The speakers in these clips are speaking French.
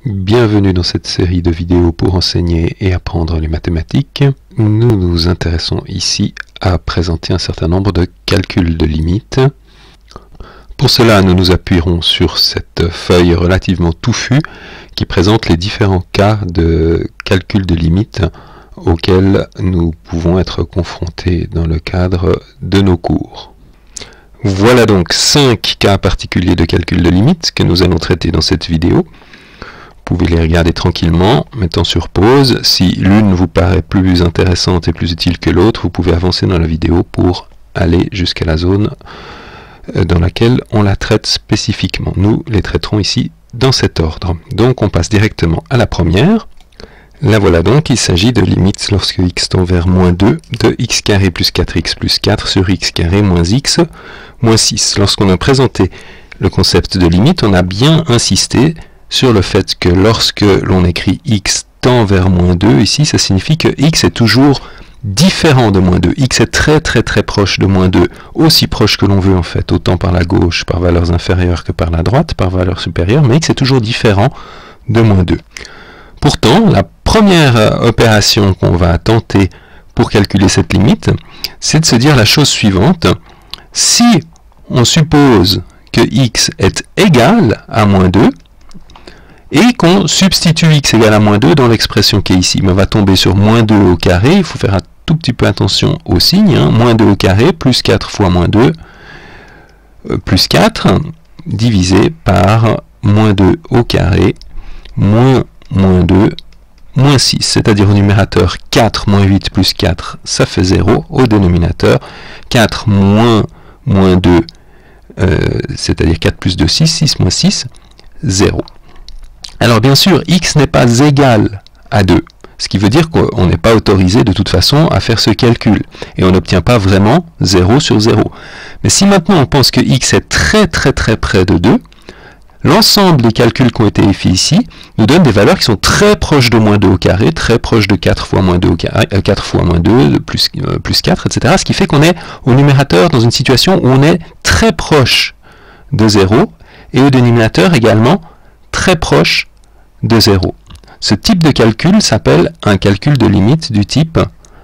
Bienvenue dans cette série de vidéos pour enseigner et apprendre les mathématiques. Nous nous intéressons ici à présenter un certain nombre de calculs de limites. Pour cela, nous nous appuierons sur cette feuille relativement touffue qui présente les différents cas de calcul de limites auxquels nous pouvons être confrontés dans le cadre de nos cours. Voilà donc 5 cas particuliers de calcul de limites que nous allons traiter dans cette vidéo. Vous pouvez les regarder tranquillement, mettant sur pause. Si l'une vous paraît plus intéressante et plus utile que l'autre, vous pouvez avancer dans la vidéo pour aller jusqu'à la zone dans laquelle on la traite spécifiquement. Nous les traiterons ici dans cet ordre. Donc on passe directement à la première. La voilà donc, il s'agit de limites lorsque x tend vers moins 2 de x carré plus 4x plus 4 sur x carré moins x moins 6. Lorsqu'on a présenté le concept de limite, on a bien insisté sur le fait que lorsque l'on écrit x tend vers moins 2, ici, ça signifie que x est toujours différent de moins 2. X est très proche de moins 2, aussi proche que l'on veut en fait, autant par la gauche, par valeurs inférieures que par la droite, par valeurs supérieures, mais x est toujours différent de moins 2. Pourtant, la première opération qu'on va tenter pour calculer cette limite, c'est de se dire la chose suivante. Si on suppose que x est égal à moins 2, et qu'on substitue x égale à moins 2 dans l'expression qui est ici, on va tomber sur moins 2 au carré, il faut faire un tout petit peu attention au signe, moins 2 au carré, plus 4 fois moins 2, plus 4, divisé par moins 2 au carré, moins 2, moins 6, c'est-à-dire au numérateur 4 moins 8 plus 4, ça fait 0, au dénominateur 4 moins 2, c'est-à-dire 4 plus 2, 6, 6 moins 6, 0. Alors bien sûr, x n'est pas égal à 2, ce qui veut dire qu'on n'est pas autorisé de toute façon à faire ce calcul, et on n'obtient pas vraiment 0 sur 0. Mais si maintenant on pense que x est très près de 2, l'ensemble des calculs qui ont été faits ici nous donne des valeurs qui sont très proches de moins 2 au carré, très proches de 4 fois moins 2 au carré, 4 fois moins 2, plus 4, etc. Ce qui fait qu'on est au numérateur dans une situation où on est très proche de 0, et au dénominateur également très proche de 0. Ce type de calcul s'appelle un calcul de limite du type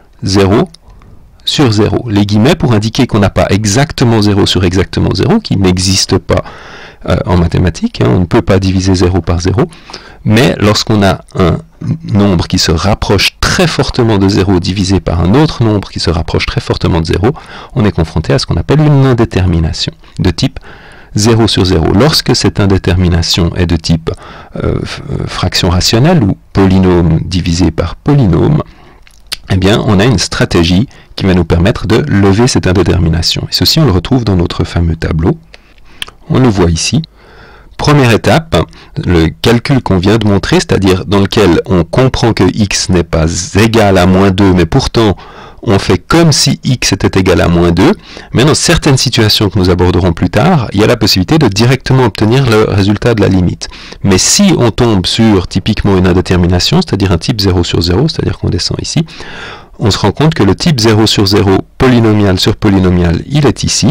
0 sur 0. Les guillemets pour indiquer qu'on n'a pas exactement 0 sur exactement 0, qui n'existe pas en mathématiques, on ne peut pas diviser 0 par 0, mais lorsqu'on a un nombre qui se rapproche très fortement de 0 divisé par un autre nombre qui se rapproche très fortement de 0, on est confronté à ce qu'on appelle une indétermination de type 0 sur 0. Lorsque cette indétermination est de type fraction rationnelle ou polynôme divisé par polynôme, eh bien on a une stratégie qui va nous permettre de lever cette indétermination. Et ceci on le retrouve dans notre fameux tableau. On le voit ici. Première étape, le calcul qu'on vient de montrer, c'est-à-dire dans lequel on comprend que x n'est pas égal à moins 2, mais pourtant on fait comme si x était égal à moins 2, mais dans certaines situations que nous aborderons plus tard, il y a la possibilité de directement obtenir le résultat de la limite. Mais si on tombe sur typiquement une indétermination, c'est-à-dire un type 0 sur 0, c'est-à-dire qu'on descend ici, on se rend compte que le type 0 sur 0, polynomial sur polynomial, il est ici.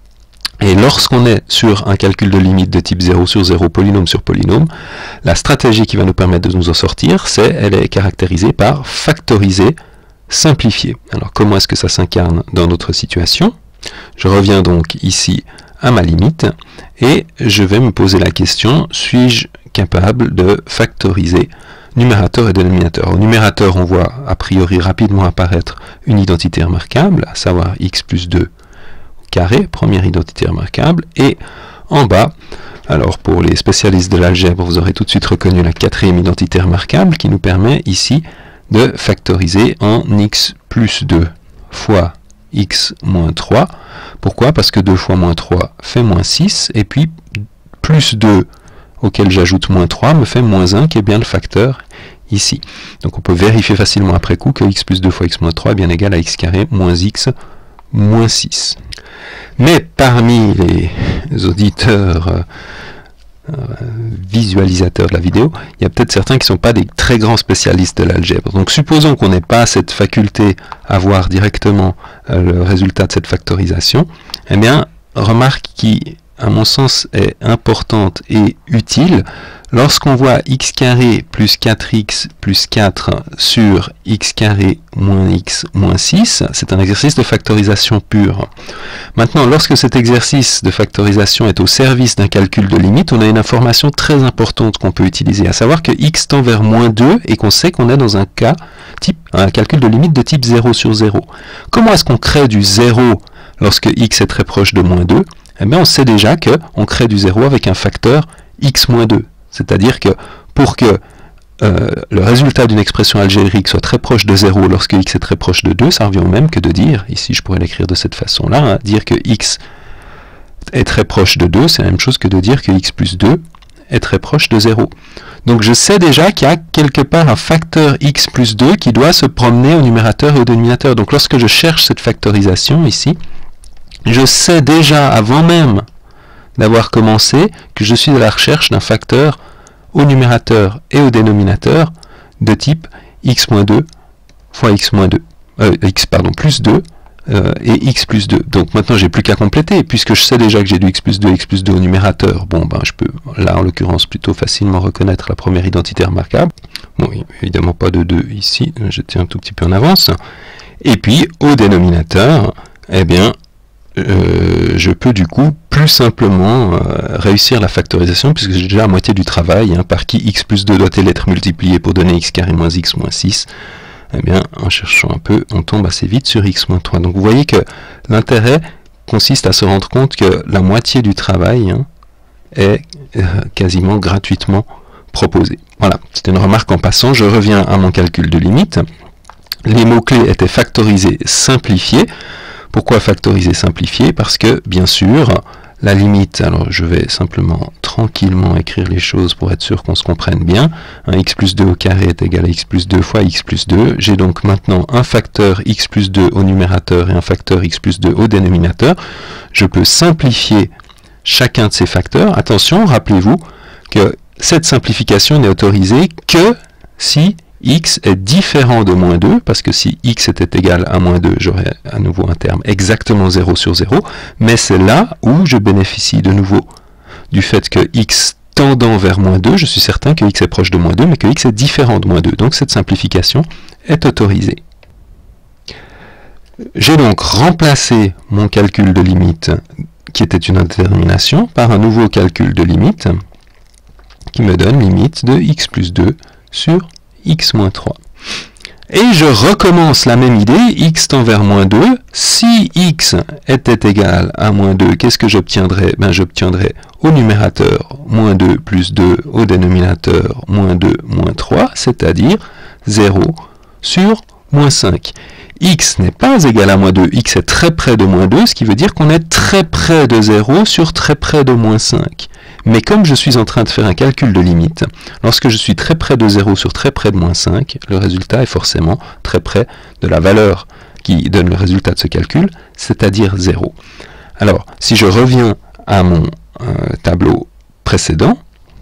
Et lorsqu'on est sur un calcul de limite de type 0 sur 0, polynôme sur polynôme, la stratégie qui va nous permettre de nous en sortir, elle est caractérisée par factoriser, simplifier. Alors comment est-ce que ça s'incarne dans notre situation? Je reviens donc ici à ma limite, et je vais me poser la question, suis-je capable de factoriser numérateur et dénominateur? Au numérateur, on voit a priori rapidement apparaître une identité remarquable, à savoir x plus 2 carré, première identité remarquable, et en bas, alors pour les spécialistes de l'algèbre, vous aurez tout de suite reconnu la quatrième identité remarquable qui nous permet ici de factoriser en x plus 2 fois x moins 3. Pourquoi? Parce que 2 fois moins 3 fait moins 6, et puis plus 2 auquel j'ajoute moins 3 me fait moins 1, qui est bien le facteur ici. Donc on peut vérifier facilement après coup que x plus 2 fois x moins 3 est bien égal à x carré moins x moins 6. Mais parmi les auditeurs visualisateurs de la vidéo, il y a peut-être certains qui ne sont pas des très grands spécialistes de l'algèbre. Donc supposons qu'on n'ait pas cette faculté à voir directement le résultat de cette factorisation, eh bien, remarque qu'il à mon sens, est importante et utile. Lorsqu'on voit x carré plus 4x plus 4 sur x carré moins x moins 6, c'est un exercice de factorisation pure. Maintenant, lorsque cet exercice de factorisation est au service d'un calcul de limite, on a une information très importante qu'on peut utiliser, à savoir que x tend vers moins 2 et qu'on sait qu'on est dans un cas type, un calcul de limite de type 0 sur 0. Comment est-ce qu'on crée du 0 lorsque x est très proche de moins 2? Eh bien, on sait déjà qu'on crée du 0 avec un facteur x moins 2. C'est-à-dire que pour que le résultat d'une expression algébrique soit très proche de 0 lorsque x est très proche de 2, ça revient au même que de dire, ici je pourrais l'écrire de cette façon-là, hein, dire que x est très proche de 2, c'est la même chose que de dire que x plus 2 est très proche de 0. Donc je sais déjà qu'il y a quelque part un facteur x plus 2 qui doit se promener au numérateur et au dénominateur. Donc lorsque je cherche cette factorisation ici, je sais déjà avant même d'avoir commencé que je suis à la recherche d'un facteur au numérateur et au dénominateur de type x-2 fois x-2, plus 2 et x plus 2. Donc maintenant j'ai plus qu'à compléter, puisque je sais déjà que j'ai du x plus 2 au numérateur. Bon, ben je peux là en l'occurrence plutôt facilement reconnaître la première identité remarquable. Bon, évidemment pas de 2 ici, j'étais un tout petit peu en avance. Et puis au dénominateur, eh bien je peux du coup plus simplement réussir la factorisation, puisque j'ai déjà la moitié du travail, hein, par qui x plus 2 doit-elle être multiplié pour donner x carré moins x moins 6. Eh bien, en cherchant un peu, on tombe assez vite sur x moins 3. Donc vous voyez que l'intérêt consiste à se rendre compte que la moitié du travail, hein, est quasiment gratuitement proposée. Voilà, c'était une remarque en passant. Je reviens à mon calcul de limite. Les mots-clés étaient factorisés, simplifiés. Pourquoi factoriser, simplifier? Parce que, bien sûr, la limite, alors je vais simplement tranquillement écrire les choses pour être sûr qu'on se comprenne bien. Un x plus 2 au carré est égal à x plus 2 fois x plus 2. J'ai donc maintenant un facteur x plus 2 au numérateur et un facteur x plus 2 au dénominateur. Je peux simplifier chacun de ces facteurs. Attention, rappelez-vous que cette simplification n'est autorisée que si x est différent de moins 2, parce que si x était égal à moins 2, j'aurais à nouveau un terme exactement 0 sur 0, mais c'est là où je bénéficie de nouveau du fait que x tendant vers moins 2, je suis certain que x est proche de moins 2, mais que x est différent de moins 2. Donc cette simplification est autorisée. J'ai donc remplacé mon calcul de limite, qui était une indétermination, par un nouveau calcul de limite, qui me donne limite de x plus 2 sur x moins 3. Et je recommence la même idée, x tend vers moins 2. Si x était égal à moins 2, qu'est-ce que j'obtiendrais? Ben, j'obtiendrais au numérateur moins 2 plus 2, au dénominateur moins 2 moins 3, c'est-à-dire 0 sur moins 5. X n'est pas égal à moins 2, x est très près de moins 2, ce qui veut dire qu'on est très près de 0 sur très près de moins 5. Mais comme je suis en train de faire un calcul de limite, lorsque je suis très près de 0 sur très près de moins 5, le résultat est forcément très près de la valeur qui donne le résultat de ce calcul, c'est-à-dire 0. Alors, si je reviens à mon tableau précédent,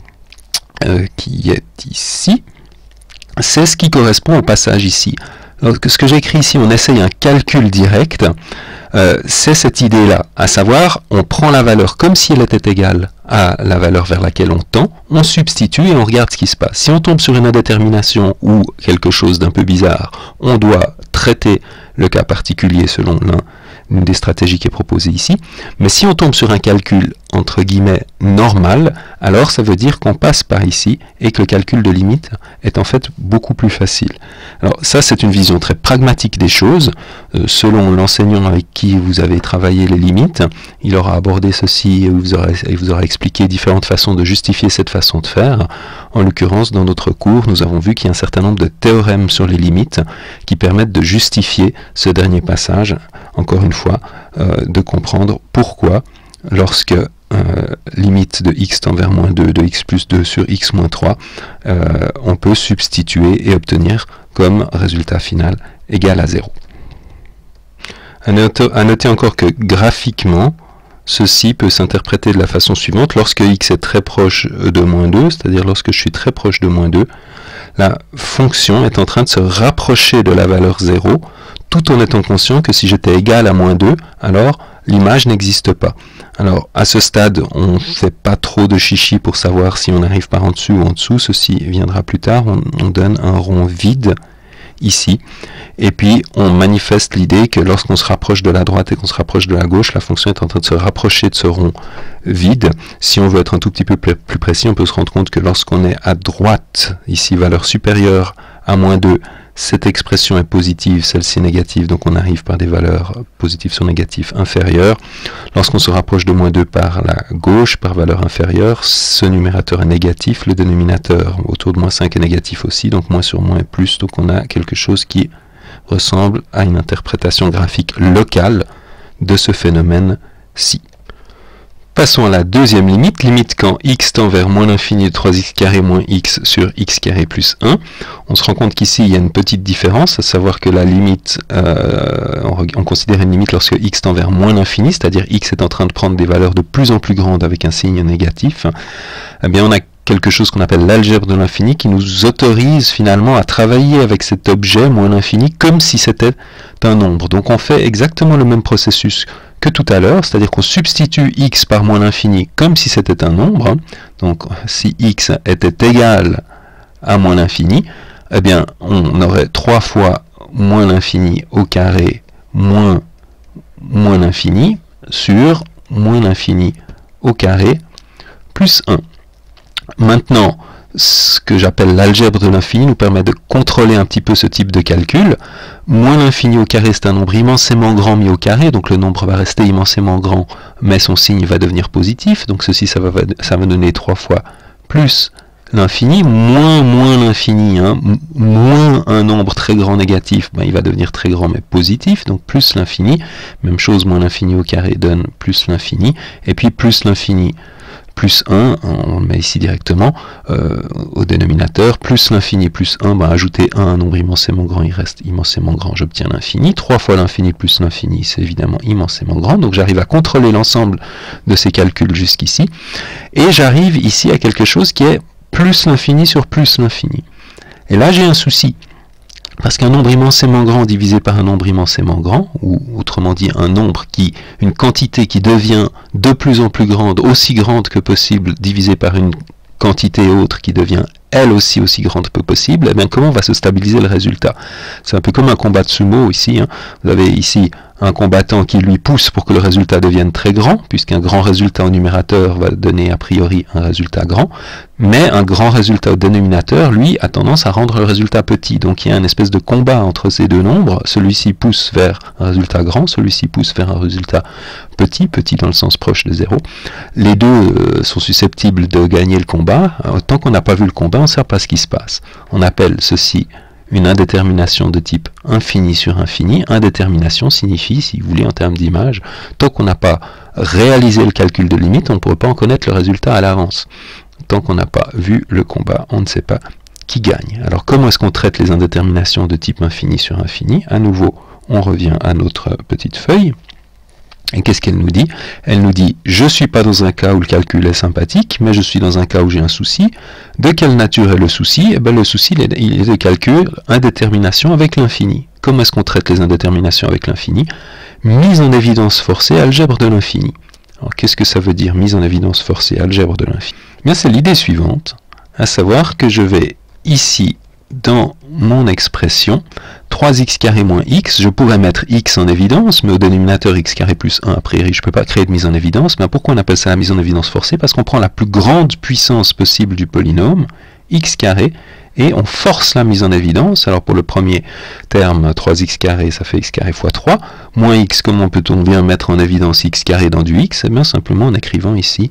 qui est ici, c'est ce qui correspond au passage ici. Alors, ce que j'ai écrit ici, on essaye un calcul direct, c'est cette idée-là, à savoir, on prend la valeur comme si elle était égale à la valeur vers laquelle on tend, on substitue et on regarde ce qui se passe. Si on tombe sur une indétermination ou quelque chose d'un peu bizarre, on doit traiter le cas particulier selon une des stratégies qui est proposée ici. Mais si on tombe sur un calcul entre guillemets normal, alors ça veut dire qu'on passe par ici et que le calcul de limite est en fait beaucoup plus facile. Alors ça, c'est une vision très pragmatique des choses. Selon l'enseignant avec qui vous avez travaillé les limites, il aura abordé ceci et vous aura expliqué différentes façons de justifier cette façon de faire. En l'occurrence, dans notre cours, nous avons vu qu'il y a un certain nombre de théorèmes sur les limites qui permettent de justifier ce dernier passage, encore une fois, de comprendre pourquoi, lorsque limite de x tend vers moins 2 de x plus 2 sur x moins 3, on peut substituer et obtenir comme résultat final égal à 0. À noter encore que graphiquement, ceci peut s'interpréter de la façon suivante. Lorsque x est très proche de moins 2, c'est-à-dire lorsque je suis très proche de moins 2, la fonction est en train de se rapprocher de la valeur 0, tout en étant conscient que si j'étais égal à moins 2, alors l'image n'existe pas. Alors, à ce stade, on ne fait pas trop de chichi pour savoir si on arrive par en dessous ou en dessous. Ceci viendra plus tard. On donne un rond vide ici. Et puis, on manifeste l'idée que lorsqu'on se rapproche de la droite et qu'on se rapproche de la gauche, la fonction est en train de se rapprocher de ce rond vide. Si on veut être un tout petit peu plus précis, on peut se rendre compte que lorsqu'on est à droite, ici, valeur supérieure à -2, cette expression est positive, celle-ci négative, donc on arrive par des valeurs positives sur négatives inférieures. Lorsqu'on se rapproche de -2 par la gauche, par valeur inférieure, ce numérateur est négatif, le dénominateur autour de -5 est négatif aussi, donc moins sur moins est plus, donc on a quelque chose qui ressemble à une interprétation graphique locale de ce phénomène-ci. Passons à la deuxième limite, limite quand x tend vers moins l'infini de 3x carré moins x sur x carré plus 1. On se rend compte qu'ici il y a une petite différence, à savoir que la limite, on considère une limite lorsque x tend vers moins l'infini, c'est-à-dire x est en train de prendre des valeurs de plus en plus grandes avec un signe négatif. Eh bien on a quelque chose qu'on appelle l'algèbre de l'infini qui nous autorise finalement à travailler avec cet objet moins l'infini comme si c'était un nombre. Donc on fait exactement le même processus que tout à l'heure, c'est-à-dire qu'on substitue x par moins l'infini comme si c'était un nombre. Donc si x était égal à moins l'infini, eh bien on aurait 3 fois moins l'infini au carré moins l'infini sur moins l'infini au carré plus 1. Maintenant, ce que j'appelle l'algèbre de l'infini nous permet de contrôler un petit peu ce type de calcul. Moins l'infini au carré, c'est un nombre immensément grand mis au carré, donc le nombre va rester immensément grand, mais son signe va devenir positif, donc ceci, ça va donner 3 fois plus l'infini, moins l'infini, hein, moins un nombre très grand négatif, ben, il va devenir très grand mais positif, donc plus l'infini, même chose, moins l'infini au carré donne plus l'infini, et puis plus l'infini plus 1, on le met ici directement au dénominateur, plus l'infini plus 1, ben, ajouter 1 à un nombre immensément grand, il reste immensément grand, j'obtiens l'infini, 3 fois l'infini plus l'infini, c'est évidemment immensément grand, donc j'arrive à contrôler l'ensemble de ces calculs jusqu'ici, et j'arrive ici à quelque chose qui est plus l'infini sur plus l'infini. Et là j'ai un souci, parce qu'un nombre immensément grand divisé par un nombre immensément grand, ou autrement dit une quantité qui devient de plus en plus grande, aussi grande que possible, divisée par une quantité autre qui devient elle aussi grande que possible, eh bien comment va se stabiliser le résultat? C'est un peu comme un combat de sumo ici, hein. Vous avez ici un combattant qui lui pousse pour que le résultat devienne très grand, puisqu'un grand résultat au numérateur va donner a priori un résultat grand, mais un grand résultat au dénominateur, lui, a tendance à rendre le résultat petit. Donc il y a une espèce de combat entre ces deux nombres, celui-ci pousse vers un résultat grand, celui-ci pousse vers un résultat petit, petit dans le sens proche de 0. Les deux sont susceptibles de gagner le combat. Tant qu'on n'a pas vu le combat, on ne sait pas ce qui se passe. On appelle ceci une indétermination de type infini sur infini. Indétermination signifie, si vous voulez en termes d'image, tant qu'on n'a pas réalisé le calcul de limite, on ne pourrait pas en connaître le résultat à l'avance. Tant qu'on n'a pas vu le combat, on ne sait pas qui gagne. Alors comment est-ce qu'on traite les indéterminations de type infini sur infini? À nouveau, on revient à notre petite feuille. Et qu'est-ce qu'elle nous dit? Elle nous dit, je ne suis pas dans un cas où le calcul est sympathique, mais je suis dans un cas où j'ai un souci. De quelle nature est le souci? Eh bien, le souci, il est de calcul indétermination avec l'infini. Comment est-ce qu'on traite les indéterminations avec l'infini? Mise en évidence forcée, algèbre de l'infini. Alors, qu'est-ce que ça veut dire, mise en évidence forcée, algèbre de l'infini? Eh bien, c'est l'idée suivante, à savoir que je vais ici, dans mon expression, 3x carré moins x, je pourrais mettre x en évidence, mais au dénominateur x carré plus 1, a priori, je ne peux pas créer de mise en évidence. Mais pourquoi on appelle ça la mise en évidence forcée? Parce qu'on prend la plus grande puissance possible du polynôme, x carré, et on force la mise en évidence. Alors pour le premier terme, 3x carré, ça fait x carré fois 3, moins x, comment peut-on bien mettre en évidence x carré dans du x? Eh bien simplement en écrivant ici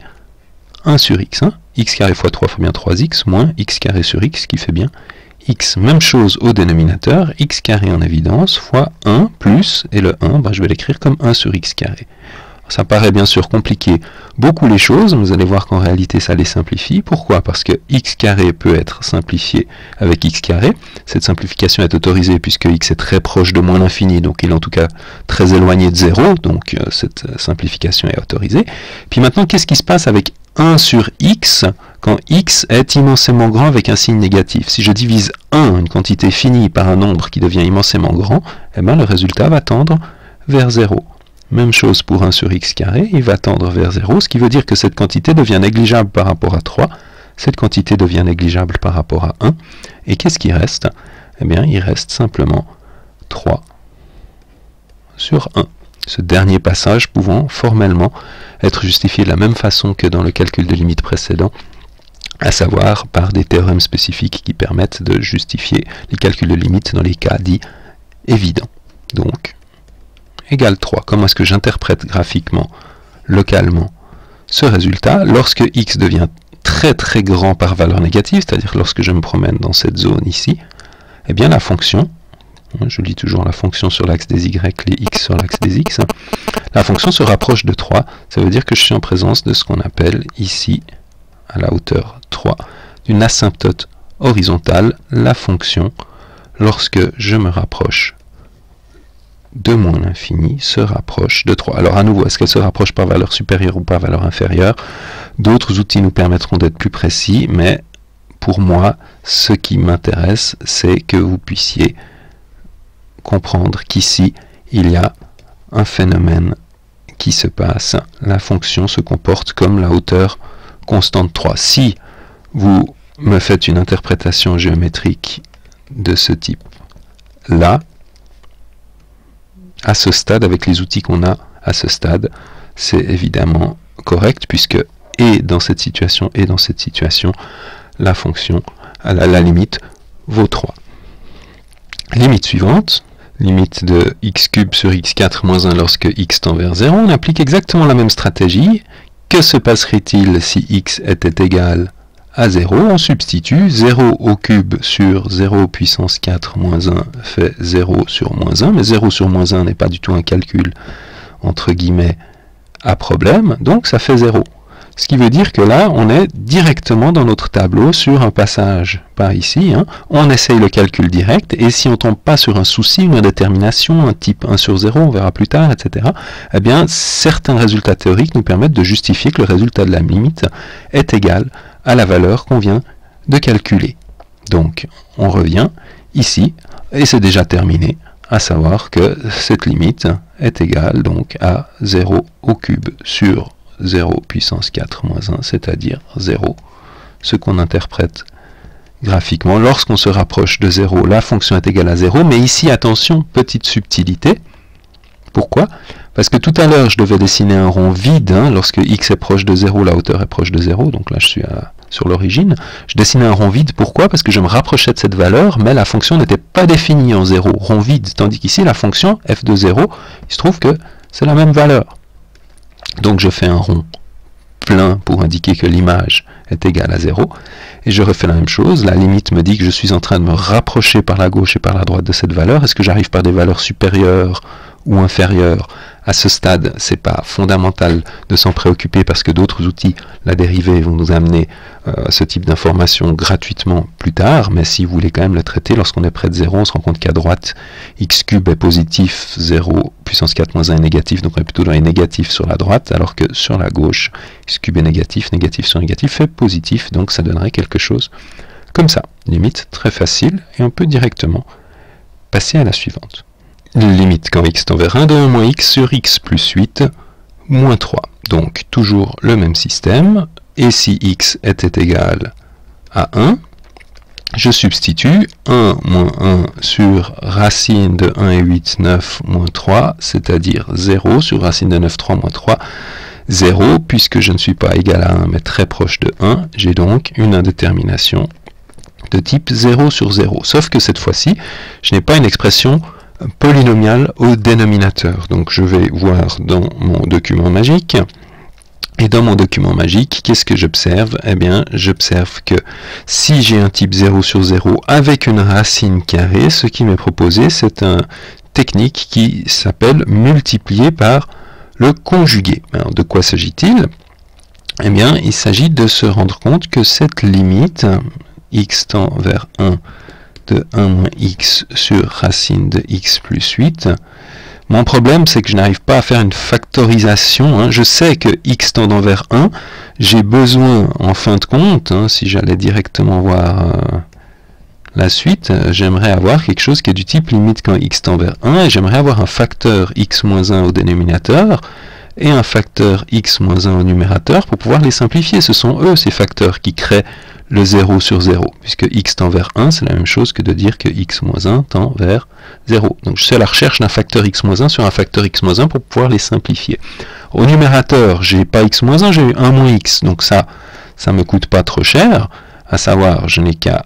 1 sur x. Hein. X carré fois 3 fait bien 3x, moins x carré sur x, qui fait bien x. Même chose au dénominateur, x carré en évidence, fois 1 plus, et le 1, ben, je vais l'écrire comme 1 sur x carré. Ça paraît bien sûr compliquer beaucoup les choses, vous allez voir qu'en réalité ça les simplifie. Pourquoi? Parce que x carré peut être simplifié avec x carré. Cette simplification est autorisée puisque x est très proche de moins l'infini, donc il est en tout cas très éloigné de 0, donc cette simplification est autorisée. Puis maintenant, qu'est-ce qui se passe avec 1 sur x quand x est immensément grand avec un signe négatif? Si je divise 1, une quantité finie, par un nombre qui devient immensément grand, eh bien le résultat va tendre vers 0. Même chose pour 1 sur x carré, il va tendre vers 0, ce qui veut dire que cette quantité devient négligeable par rapport à 3, cette quantité devient négligeable par rapport à 1, et qu'est-ce qui reste? Eh bien, il reste simplement 3 sur 1. Ce dernier passage pouvant formellement être justifié de la même façon que dans le calcul de limite précédent, à savoir par des théorèmes spécifiques qui permettent de justifier les calculs de limite dans les cas dits évidents. Donc, égale 3. Comment est-ce que j'interprète graphiquement, localement, ce résultat lorsque x devient très très grand par valeur négative, c'est-à-dire lorsque je me promène dans cette zone ici? Eh bien la fonction, je lis toujours la fonction sur l'axe des y, les x sur l'axe des x, la fonction se rapproche de 3, ça veut dire que je suis en présence de ce qu'on appelle ici, à la hauteur 3, d'une asymptote horizontale, la fonction, lorsque je me rapproche de moins l'infini, se rapproche de 3. Alors à nouveau, est-ce qu'elle se rapproche par valeur supérieure ou par valeur inférieure? D'autres outils nous permettront d'être plus précis, mais pour moi, ce qui m'intéresse, c'est que vous puissiez comprendre qu'ici, il y a un phénomène qui se passe. La fonction se comporte comme la hauteur constante 3. Si vous me faites une interprétation géométrique de ce type-là, à ce stade, avec les outils qu'on a à ce stade, c'est évidemment correct, puisque et dans cette situation, la fonction, à la limite, vaut 3. Limite suivante, limite de x cube sur x4 moins 1 lorsque x tend vers 0, on applique exactement la même stratégie. Que se passerait-il si x était égal à 0? On substitue 0 au cube sur 0 puissance 4 moins 1 fait 0 sur moins 1, mais 0 sur moins 1 n'est pas du tout un calcul, entre guillemets, à problème, donc ça fait 0. Ce qui veut dire que là, on est directement dans notre tableau sur un passage par ici. On essaye le calcul direct, et si on ne tombe pas sur un souci, une indétermination, un type 1 sur 0, on verra plus tard, etc., eh bien, certains résultats théoriques nous permettent de justifier que le résultat de la limite est égal à la valeur qu'on vient de calculer. Donc, on revient ici, et c'est déjà terminé, à savoir que cette limite est égale donc à 0 au cube sur 0 puissance 4 moins 1, c'est-à-dire 0, ce qu'on interprète graphiquement. Lorsqu'on se rapproche de 0, la fonction est égale à 0, mais ici, attention, petite subtilité. Pourquoi? Parce que tout à l'heure, je devais dessiner un rond vide, lorsque x est proche de 0, la hauteur est proche de 0, donc là je suis sur l'origine. Je dessinais un rond vide, pourquoi? Parce que je me rapprochais de cette valeur, mais la fonction n'était pas définie en 0, rond vide, tandis qu'ici, la fonction f de 0, il se trouve que c'est la même valeur. Donc je fais un rond plein pour indiquer que l'image est égale à 0, et je refais la même chose. La limite me dit que je suis en train de me rapprocher par la gauche et par la droite de cette valeur. Est-ce que j'arrive par des valeurs supérieures ou inférieures? À ce stade, c'est pas fondamental de s'en préoccuper parce que d'autres outils, la dérivée, vont nous amener ce type d'informations gratuitement plus tard, mais si vous voulez quand même le traiter, lorsqu'on est près de 0, on se rend compte qu'à droite, x cube est positif, 0 puissance 4 moins 1 est négatif, donc on est plutôt dans les négatifs sur la droite, alors que sur la gauche, x cube est négatif, négatif sur négatif est positif, donc ça donnerait quelque chose comme ça. Limite très facile, et on peut directement passer à la suivante. Limite quand x tend vers 1 de 1 moins x sur x plus 8 moins 3. Donc toujours le même système. Et si x était égal à 1, je substitue 1 moins 1 sur racine de 1 et 8, 9 moins 3, c'est-à-dire 0 sur racine de 9, 3 moins 3, 0, puisque je ne suis pas égal à 1 mais très proche de 1, j'ai donc une indétermination de type 0 sur 0. Sauf que cette fois-ci, je n'ai pas une expression polynomial au dénominateur. Donc je vais voir dans mon document magique, et dans mon document magique, qu'est-ce que j'observe? Eh bien, j'observe que si j'ai un type 0 sur 0 avec une racine carrée, ce qui m'est proposé, c'est une technique qui s'appelle multiplier par le conjugué. Alors, de quoi s'agit-il? Eh bien, il s'agit de se rendre compte que cette limite, x tend vers 1, de 1 moins x sur racine de x plus 8. Mon problème, c'est que je n'arrive pas à faire une factorisation. Je sais que x tendant vers 1, j'ai besoin, en fin de compte, si j'allais directement voir la suite, j'aimerais avoir quelque chose qui est du type limite quand x tend vers 1, et j'aimerais avoir un facteur x moins 1 au dénominateur, et un facteur x moins 1 au numérateur pour pouvoir les simplifier. Ce sont eux, ces facteurs, qui créent le 0 sur 0, puisque x tend vers 1, c'est la même chose que de dire que x moins 1 tend vers 0. Donc je suis à la recherche d'un facteur x moins 1 sur un facteur x moins 1 pour pouvoir les simplifier. Au numérateur, j'ai pas x moins 1, j'ai eu 1 moins x, donc ça me coûte pas trop cher, à savoir, je n'ai qu'à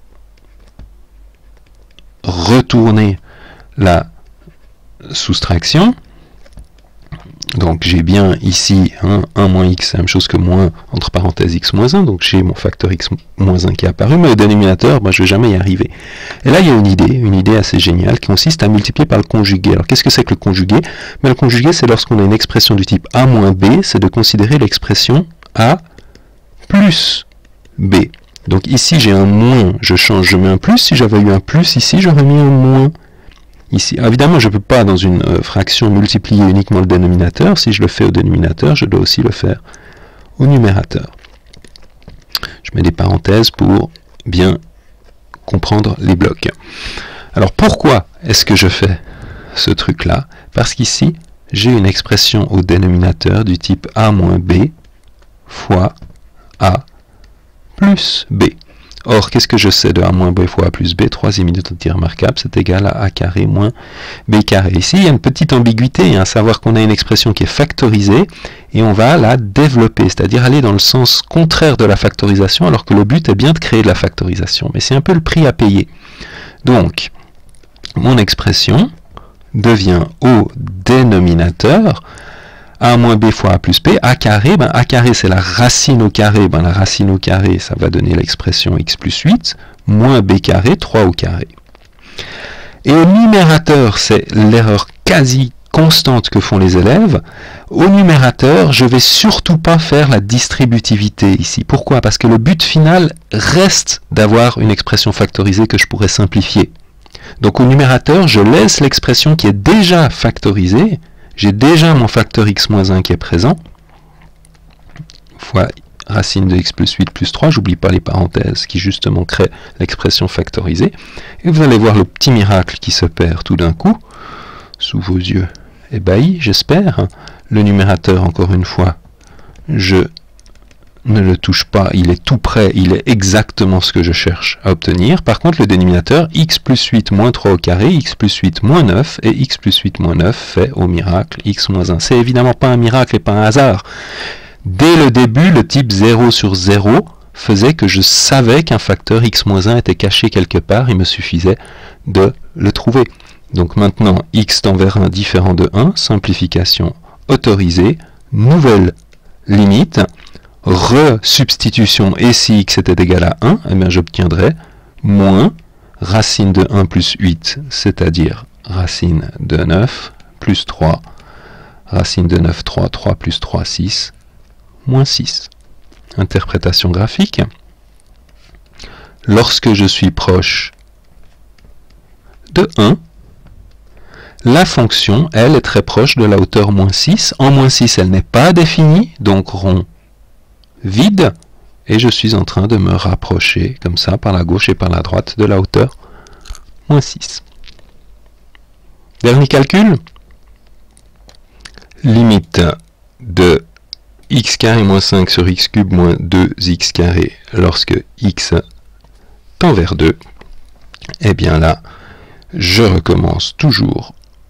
retourner la soustraction. Donc j'ai bien ici 1 moins x, c'est la même chose que moins, entre parenthèses, x moins 1, donc j'ai mon facteur x moins 1 qui est apparu, mais au dénominateur, je ne vais jamais y arriver. Et là, il y a une idée assez géniale, qui consiste à multiplier par le conjugué. Alors qu'est-ce que c'est que le conjugué? Le conjugué, c'est lorsqu'on a une expression du type a moins b, c'est de considérer l'expression a plus b. Donc ici, j'ai un moins, je change, je mets un plus. Si j'avais eu un plus ici, j'aurais mis un moins ici. Évidemment, je ne peux pas, dans une fraction, multiplier uniquement le dénominateur. Si je le fais au dénominateur, je dois aussi le faire au numérateur. Je mets des parenthèses pour bien comprendre les blocs. Alors, pourquoi est-ce que je fais ce truc-là? Parce qu'ici, j'ai une expression au dénominateur du type a moins b fois a plus b. Or, qu'est-ce que je sais de a moins b fois a plus b? Troisième identité remarquable, c'est égal à a carré moins b carré. Ici, il y a une petite ambiguïté, à savoir qu'on a une expression qui est factorisée, et on va la développer, c'est-à-dire aller dans le sens contraire de la factorisation, alors que le but est bien de créer de la factorisation. Mais c'est un peu le prix à payer. Donc, mon expression devient au dénominateur a moins b fois a plus b, a carré, a carré c'est la racine au carré, la racine au carré ça va donner l'expression x plus 8, moins b carré, 3 au carré. Et au numérateur, c'est l'erreur quasi constante que font les élèves, au numérateur, je ne vais surtout pas faire la distributivité ici. Pourquoi? Parce que le but final reste d'avoir une expression factorisée que je pourrais simplifier. Donc au numérateur, je laisse l'expression qui est déjà factorisée. J'ai déjà mon facteur x moins 1 qui est présent, fois racine de x plus 8 plus 3, j'oublie pas les parenthèses qui justement créent l'expression factorisée, et vous allez voir le petit miracle qui s'opère tout d'un coup, sous vos yeux ébahis, j'espère. Le numérateur, encore une fois, je ne le touche pas, il est tout près, il est exactement ce que je cherche à obtenir. Par contre, le dénominateur, x plus 8 moins 3 au carré, x plus 8 moins 9, et x plus 8 moins 9 fait au miracle x moins 1. C'est évidemment pas un miracle et pas un hasard. Dès le début, le type 0 sur 0 faisait que je savais qu'un facteur x moins 1 était caché quelque part, il me suffisait de le trouver. Donc maintenant, x tend vers 1 différent de 1, simplification autorisée, nouvelle limite, resubstitution, et si x était égal à 1, eh bien j'obtiendrais moins racine de 1 plus 8, c'est-à-dire racine de 9 plus 3, racine de 9, 3, 3 plus 3, 6, moins 6. Interprétation graphique. Lorsque je suis proche de 1, la fonction, elle, est très proche de la hauteur moins 6. En moins 6, elle n'est pas définie, donc rond vide, et je suis en train de me rapprocher, comme ça, par la gauche et par la droite, de la hauteur moins 6. Dernier calcul. Limite de x carré moins 5 sur x cube moins 2x carré lorsque x tend vers 2. Et bien là, je recommence toujours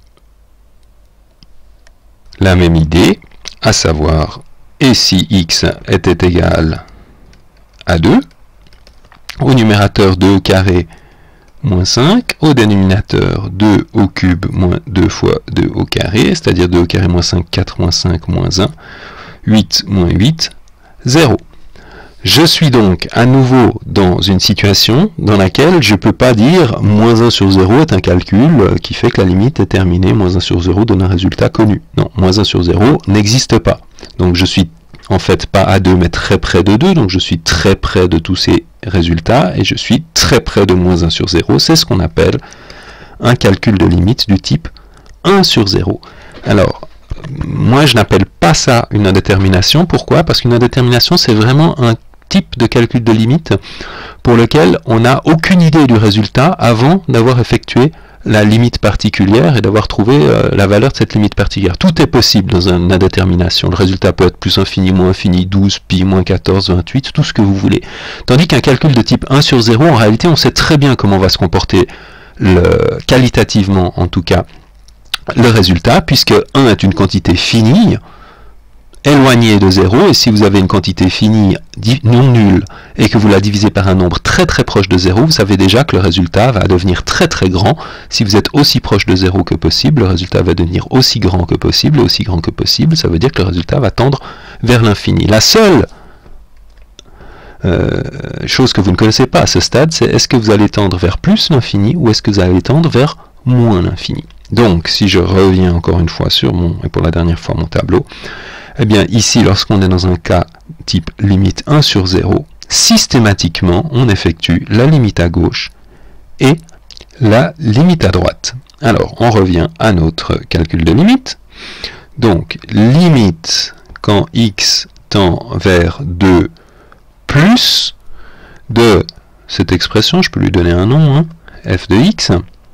la même idée, à savoir, et si x était égal à 2, au numérateur 2 au carré moins 5, au dénominateur 2 au cube moins 2 fois 2 au carré, c'est-à-dire 2 au carré moins 5, 4 moins 5 moins 1, 8 moins 8, 0. Je suis donc à nouveau dans une situation dans laquelle je ne peux pas dire moins 1 sur 0 est un calcul qui fait que la limite est terminée, moins 1 sur 0 donne un résultat connu. Non, moins 1 sur 0 n'existe pas. Donc je suis en fait pas à 2 mais très près de 2, donc je suis très près de tous ces résultats et je suis très près de moins 1 sur 0. C'est ce qu'on appelle un calcul de limite du type 1 sur 0. Alors, moi je n'appelle pas ça une indétermination. Pourquoi? Parce qu'une indétermination c'est vraiment un type de calcul de limite pour lequel on n'a aucune idée du résultat avant d'avoir effectué la limite particulière et d'avoir trouvé la valeur de cette limite particulière. Tout est possible dans une indétermination. Le résultat peut être plus infini, moins infini, 12, pi, moins 14, 28, tout ce que vous voulez. Tandis qu'un calcul de type 1 sur 0, en réalité, on sait très bien comment va se comporter qualitativement, en tout cas, le résultat, puisque 1 est une quantité finie, éloignée de 0, et si vous avez une quantité finie non nulle et que vous la divisez par un nombre très très proche de 0, vous savez déjà que le résultat va devenir très très grand. Si vous êtes aussi proche de 0 que possible, le résultat va devenir aussi grand que possible, et aussi grand que possible, ça veut dire que le résultat va tendre vers l'infini. La seule chose que vous ne connaissez pas à ce stade, c'est est-ce que vous allez tendre vers plus l'infini ou est-ce que vous allez tendre vers moins l'infini. Donc, si je reviens encore une fois sur et pour la dernière fois mon tableau, eh bien ici, lorsqu'on est dans un cas type limite 1 sur 0, systématiquement, on effectue la limite à gauche et la limite à droite. Alors, on revient à notre calcul de limite. Donc, limite quand x tend vers 2 plus de cette expression, je peux lui donner un nom, hein, f de x.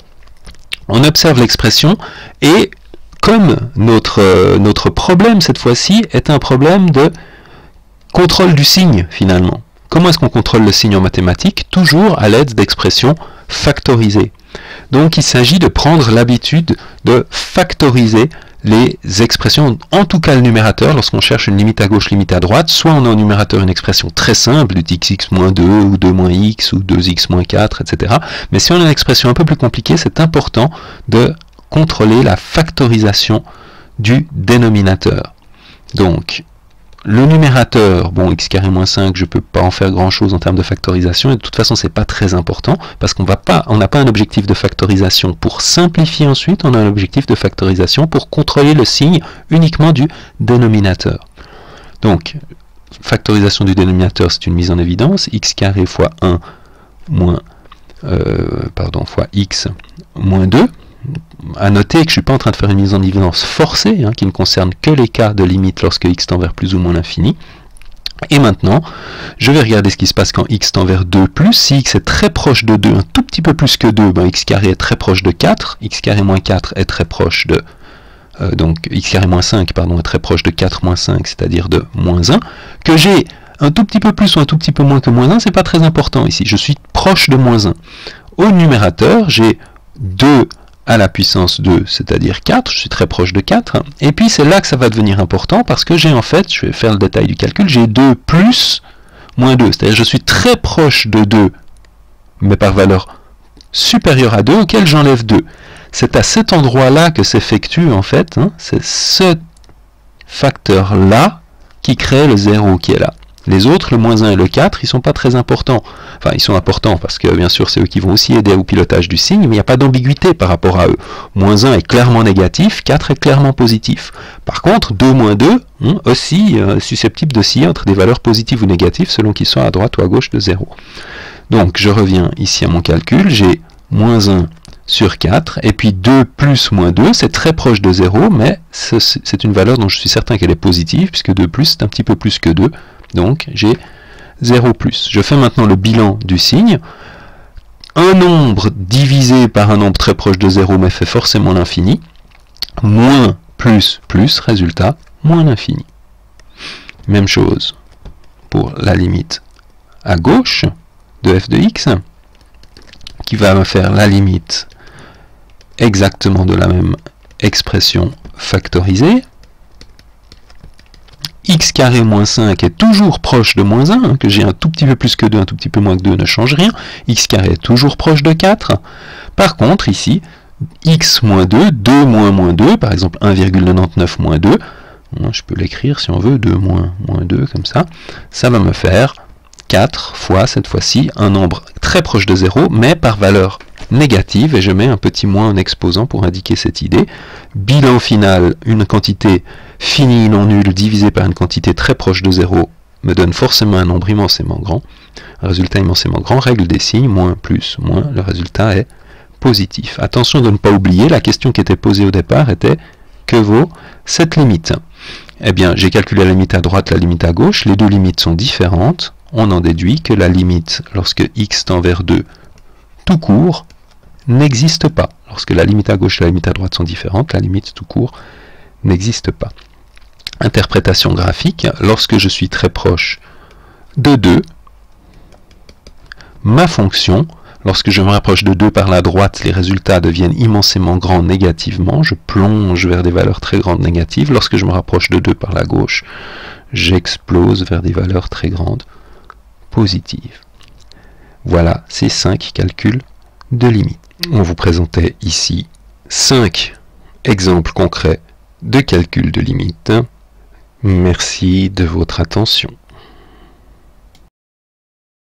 On observe l'expression et comme notre problème cette fois-ci est un problème de contrôle du signe finalement. Comment est-ce qu'on contrôle le signe en mathématiques? Toujours à l'aide d'expressions factorisées. Donc il s'agit de prendre l'habitude de factoriser les expressions, en tout cas le numérateur, lorsqu'on cherche une limite à gauche, limite à droite, soit on a au numérateur une expression très simple, du type x moins 2, ou 2 moins x, ou 2x moins 4, etc. Mais si on a une expression un peu plus compliquée, c'est important de contrôler la factorisation du dénominateur. Donc, le numérateur, bon, x carré moins 5, je ne peux pas en faire grand-chose en termes de factorisation, et de toute façon, c'est pas très important, parce qu'on n'a pas un objectif de factorisation pour simplifier ensuite, on a un objectif de factorisation pour contrôler le signe uniquement du dénominateur. Donc, factorisation du dénominateur, c'est une mise en évidence, x carré fois 1 moins, fois x moins 2, à noter que je ne suis pas en train de faire une mise en évidence forcée, hein, qui ne concerne que les cas de limite lorsque x tend vers plus ou moins l'infini. Et maintenant, je vais regarder ce qui se passe quand x tend vers 2 plus. Si x est très proche de 2, un tout petit peu plus que 2, ben x carré est très proche de 4, x carré moins 4 est très proche de... donc x carré moins 5, pardon, est très proche de 4 moins 5, c'est-à-dire de moins 1. Que j'ai un tout petit peu plus ou un tout petit peu moins que moins 1, c'est pas très important ici. Je suis proche de moins 1. Au numérateur, j'ai 2 à la puissance 2, c'est-à-dire 4, je suis très proche de 4, et puis c'est là que ça va devenir important, parce que j'ai en fait, je vais faire le détail du calcul, j'ai 2 plus moins 2, c'est-à-dire je suis très proche de 2, mais par valeur supérieure à 2, auquel j'enlève 2. C'est à cet endroit-là que s'effectue, en fait, hein, c'est ce facteur-là qui crée le 0 qui est là. Les autres, le moins 1 et le 4, ils ne sont pas très importants. Enfin, ils sont importants parce que, bien sûr, c'est eux qui vont aussi aider au pilotage du signe, mais il n'y a pas d'ambiguïté par rapport à eux. Moins 1 est clairement négatif, 4 est clairement positif. Par contre, 2 moins 2, aussi susceptibles d'osciller entre des valeurs positives ou négatives selon qu'ils sont à droite ou à gauche de 0. Donc, je reviens ici à mon calcul, j'ai moins 1 sur 4, et puis 2 plus moins 2, c'est très proche de 0, mais c'est une valeur dont je suis certain qu'elle est positive, puisque 2 plus, c'est un petit peu plus que 2. Donc, j'ai 0 plus. Je fais maintenant le bilan du signe. Un nombre divisé par un nombre très proche de 0 mais fait forcément l'infini. Moins, plus, plus, résultat, moins l'infini. Même chose pour la limite à gauche de f de x, qui va me faire la limite exactement de la même expression factorisée. X carré moins 5 est toujours proche de moins 1, que j'ai un tout petit peu plus que 2, un tout petit peu moins que 2 ne change rien. X carré est toujours proche de 4. Par contre, ici, x moins 2, 2 moins 2, par exemple 1,99 moins 2, je peux l'écrire si on veut, 2 moins 2, comme ça va me faire 4 fois, cette fois-ci, un nombre très proche de 0, mais par valeur négative, et je mets un petit moins en exposant pour indiquer cette idée. Bilan final, une quantité finie non nulle divisée par une quantité très proche de 0 me donne forcément un nombre immensément grand. Un résultat immensément grand, règle des signes, moins, plus, moins, le résultat est positif. Attention de ne pas oublier, la question qui était posée au départ était que vaut cette limite? Eh bien, j'ai calculé la limite à droite, la limite à gauche, les deux limites sont différentes. on en déduit que la limite, lorsque x tend vers 2, tout court, n'existe pas. Lorsque la limite à gauche et la limite à droite sont différentes, la limite tout court n'existe pas. Interprétation graphique, lorsque je suis très proche de 2, ma fonction, lorsque je me rapproche de 2 par la droite, les résultats deviennent immensément grands négativement, je plonge vers des valeurs très grandes négatives. Lorsque je me rapproche de 2 par la gauche, j'explose vers des valeurs très grandes positives. Voilà ces 5 calculs de limite. On vous présentait ici 5 exemples concrets de calcul de limite. Merci de votre attention.